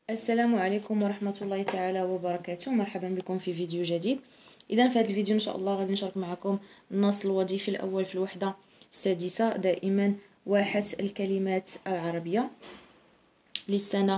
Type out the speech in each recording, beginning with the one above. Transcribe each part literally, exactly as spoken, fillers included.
السلام عليكم ورحمة الله تعالى وبركاته. مرحبا بكم في فيديو جديد. إذا في هذا الفيديو إن شاء الله غادي نشارك معكم النص الوظيفي الأول في الوحدة السادسة دائما واحة الكلمات العربية للسنة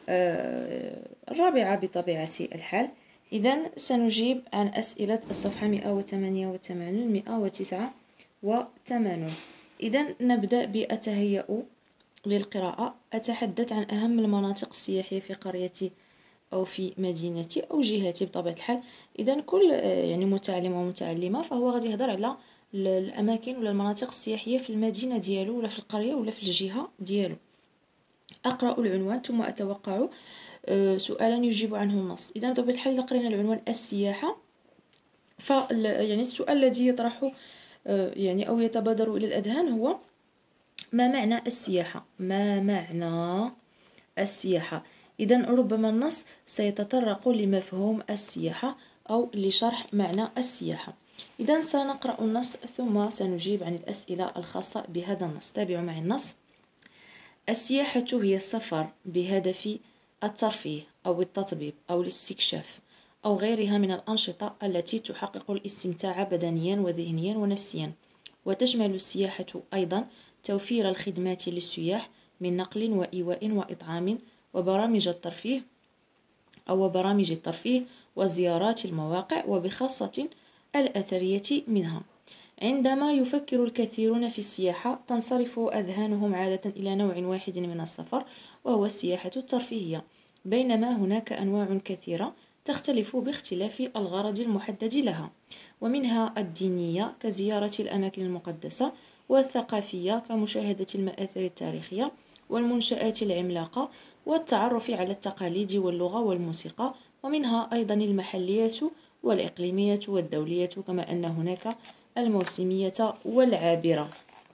الرابعة بطبيعة الحال. إذا سنجيب عن أسئلة الصفحة مئة وثمانية وثمانين مئة وتسعة وثمانين. إذا نبدأ بالتهيؤ للقراءة. أتحدث عن أهم المناطق السياحية في قريتي أو في مدينتي أو جهتي بطبيعة الحال. إذا كل يعني متعلم ومتعلمة فهو غادي يهضر على الأماكن ولا المناطق السياحية في المدينة ديالو ولا في القرية ولا في الجهة ديالو. أقرأ العنوان ثم أتوقع سؤالا يجيب عنه النص. إذا بطبيعة الحال إذا قرينا العنوان السياحة ف يعني السؤال الذي يطرح يعني أو يتبادر إلى الأذهان هو: ما معنى السياحة؟ ما معنى السياحة؟ إذن ربما النص سيتطرق لمفهوم السياحة أو لشرح معنى السياحة. إذن سنقرأ النص ثم سنجيب عن الأسئلة الخاصة بهذا النص. تابعوا معي النص. السياحة هي السفر بهدف الترفيه أو التطبيب أو الاستكشاف أو غيرها من الأنشطة التي تحقق الاستمتاع بدنيا وذهنيا ونفسيا. وتشمل السياحة أيضا توفير الخدمات للسياح من نقل وإيواء وإطعام وبرامج الترفيه أو برامج الترفيه وزيارات المواقع وبخاصة الأثرية منها. عندما يفكر الكثيرون في السياحة تنصرف أذهانهم عادة إلى نوع واحد من السفر وهو السياحة الترفيهية، بينما هناك أنواع كثيرة تختلف باختلاف الغرض المحدد لها، ومنها الدينية كزيارة الأماكن المقدسة، والثقافية كمشاهدة المآثر التاريخية والمنشآت العملاقة والتعرف على التقاليد واللغة والموسيقى، ومنها أيضا المحلية والإقليمية والدولية، كما أن هناك الموسمية والعابرة.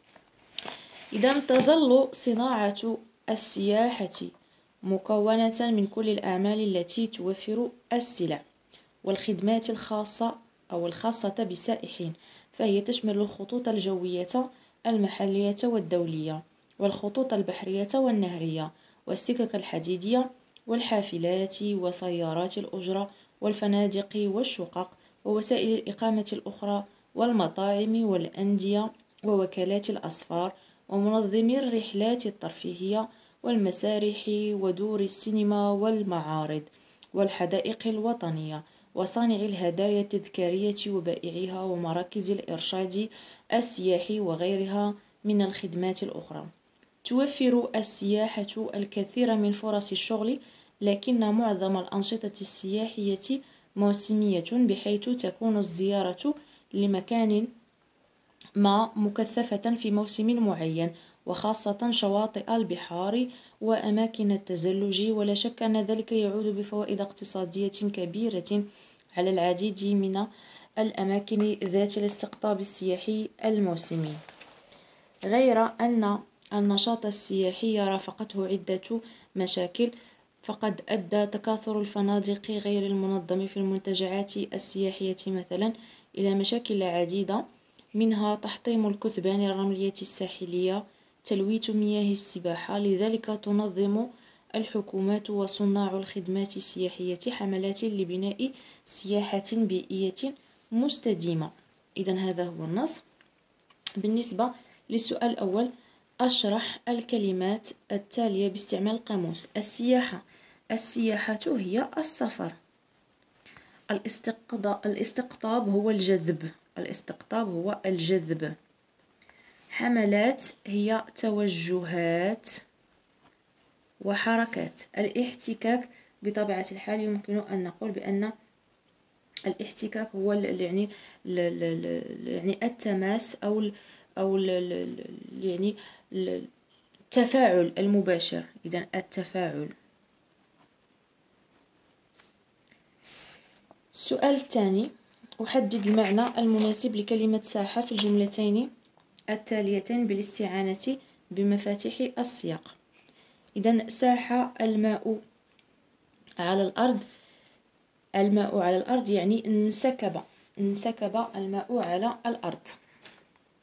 إذا تظل صناعة السياحة مكونة من كل الأعمال التي توفر السلع والخدمات الخاصة أو الخاصة بالسائحين، فهي تشمل الخطوط الجوية المحلية والدولية والخطوط البحرية والنهرية والسكك الحديدية والحافلات وسيارات الأجرة والفنادق والشقق ووسائل الإقامة الأخرى والمطاعم والأندية ووكالات الأسفار ومنظمي الرحلات الترفيهية والمسارح ودور السينما والمعارض والحدائق الوطنية وصانع الهدايا التذكارية وبائعيها ومراكز الإرشاد السياحي وغيرها من الخدمات الأخرى. توفر السياحة الكثير من فرص الشغل، لكن معظم الأنشطة السياحية موسمية، بحيث تكون الزيارة لمكان ما مكثفة في موسم معين، وخاصة شواطئ البحار وأماكن التزلج، ولا شك أن ذلك يعود بفوائد اقتصادية كبيرة على العديد من الأماكن ذات الاستقطاب السياحي الموسمي. غير أن النشاط السياحي رافقته عدة مشاكل، فقد أدى تكاثر الفنادق غير المنظم في المنتجعات السياحية مثلا إلى مشاكل عديدة، منها تحطيم الكثبان الرملية الساحلية، تلويث مياه السباحة. لذلك تنظم الحكومات وصناع الخدمات السياحية حملات لبناء سياحة بيئية مستديمة. إذن هذا هو النص. بالنسبة للسؤال الأول: أشرح الكلمات التالية باستعمال القاموس. السياحة السياحة هي السفر. الاستقطاب هو الجذب الاستقطاب هو الجذب. حملات هي توجهات وحركات. الاحتكاك بطبيعة الحال يمكن أن نقول بأن الاحتكاك هو يعني يعني التماس أو أو يعني التفاعل المباشر. إذن التفاعل. السؤال الثاني: أحدد المعنى المناسب لكلمة ساحة في الجملتين التاليتين بالاستعانة بمفاتيح السياق. إذن ساح الماء على الأرض. الماء على الأرض يعني انسكب انسكب الماء على الأرض.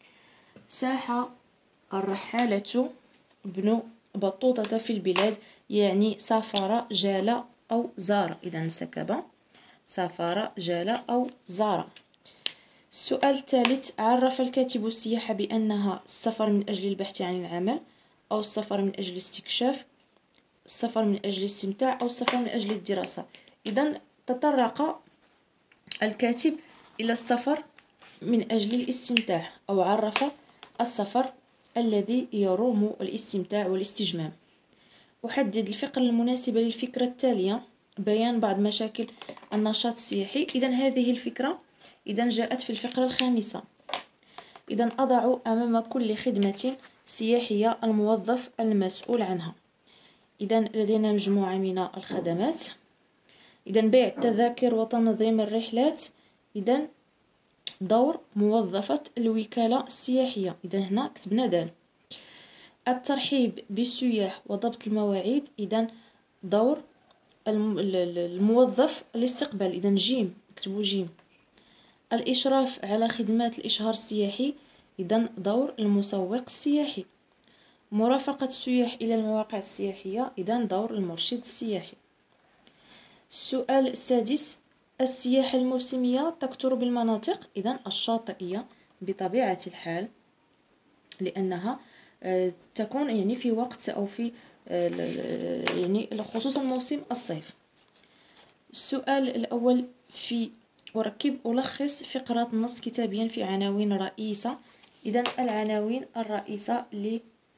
ساح الرحالة ابن بطوطة في البلاد يعني سافر، جال أو زار. إذا سكب، سافر، جال أو زار. السؤال الثالث: عرف الكاتب السياحة بأنها السفر من أجل البحث عن العمل، أو السفر من أجل الاستكشاف، السفر من أجل الاستمتاع، أو السفر من أجل الدراسة. إذا تطرق الكاتب إلى السفر من أجل الاستمتاع، أو عرف السفر الذي يروم الاستمتاع والاستجمام. أحدد الفقرة المناسبة للفكرة التالية: بيان بعض مشاكل النشاط السياحي. إذا هذه الفكرة إذا جاءت في الفقرة الخامسة. إذا أضع أمام كل خدمة سياحية الموظف المسؤول عنها. إذا لدينا مجموعة من الخدمات. إذا بيع التذاكر وتنظيم الرحلات. إذا دور موظفة الوكالة السياحية. إذا هنا كتبنا دال. الترحيب بالسياح وضبط المواعيد. إذا دور الموظف الاستقبال. إذا جيم، اكتبوا جيم. الإشراف على خدمات الإشهار السياحي. إذا دور المسوق السياحي. مرافقة السياح إلى المواقع السياحية. إذا دور المرشد السياحي. السؤال السادس: السياحة الموسمية تكثر بالمناطق إذا الشاطئية بطبيعة الحال، لأنها تكون يعني في وقت أو في يعني خصوصا موسم الصيف. السؤال الأول: في أركب ألخص فقرات النص كتابيا في عناوين رئيسة. إذا العناوين الرئيسة ل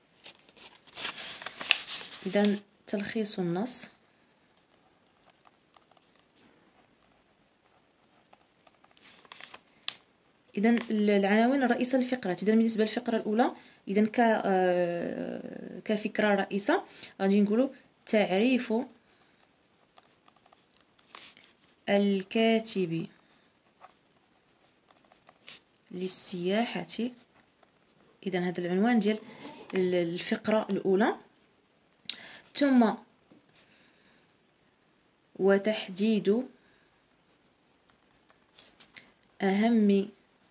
إذا تلخيص النص. إذا العناوين الرئيسة للفقرات. إذا بالنسبة للفقرة الأولى إذا ك كفكرة رئيسة غادي نقولوا تعريف الكاتب للسياحة. إذا هذا العنوان ديال الفقرة الأولى. ثم وتحديد أهم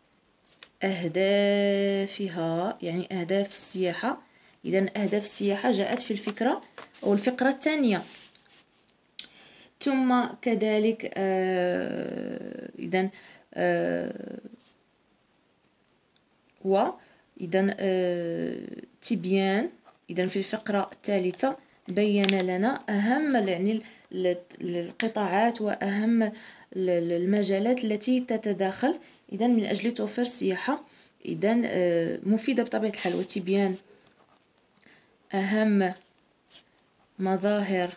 أهدافها، يعني أهداف السياحة. إذا أهداف السياحة جاءت في الفكرة أو الفقرة الثانية. ثم كذلك آه إذا آه و إذا آه تبيان. إذا في الفقرة الثالثة بين لنا أهم يعني القطاعات وأهم المجالات التي تتداخل إذا من أجل توفير السياحة إذا مفيدة بطبيعة الحال. وتبيان أهم مظاهر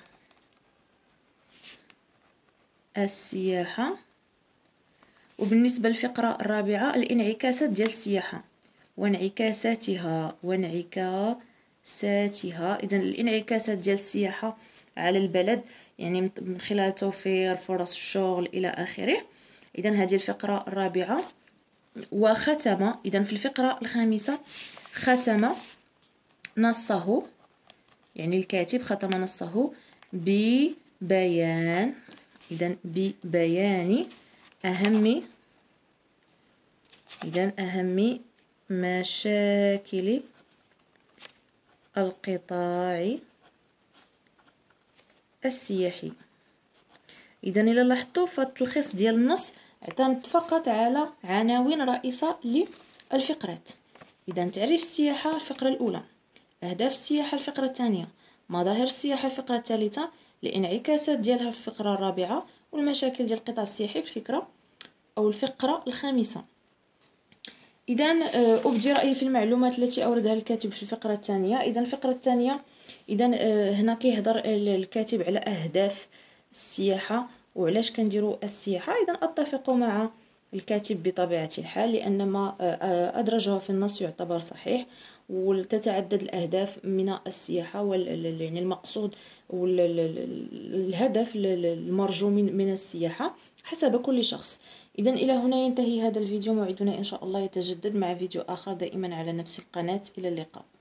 السياحة. وبالنسبة للفقرة الرابعة الانعكاسات ديال السياحة وانعكاساتها وانعكاساتها. إذا الانعكاسات ديال السياحة على البلد يعني من خلال توفير فرص الشغل إلى آخره. إذا هذه الفقرة الرابعة. وختم إذا في الفقرة الخامسة ختم نصه، يعني الكاتب ختم نصه ببيان. إذا ببيان أهم إذا أهم مشاكل القطاع السياحي. إذا إلا لاحظتوا فالتلخيص ديال النص اعتمد فقط على عناوين رئيسة للفقرات. إذا تعريف السياحة الفقرة الأولى، أهداف السياحة الفقرة الثانية، مظاهر السياحة الفقرة الثالثة، الانعكاسات ديالها في الفقرة الرابعة، والمشاكل ديال القطاع السياحي في الفكرة أو الفقرة الخامسة. إذا أبدي رأيي في المعلومات التي أوردها الكاتب في الفقرة الثانية. إذا الفقرة الثانية إذا هنا كيهضر الكاتب على أهداف السياحة وعلاش كنديروا السياحة. إذا أتفق مع الكاتب بطبيعة الحال، لأن ما أدرجه في النص يعتبر صحيح، وتتعدد الأهداف من السياحة وال يعني المقصود والهدف المرجو من السياحة حسب كل شخص. إذا إلى هنا ينتهي هذا الفيديو. موعدنا إن شاء الله يتجدد مع فيديو آخر دائما على نفس القناة. إلى اللقاء.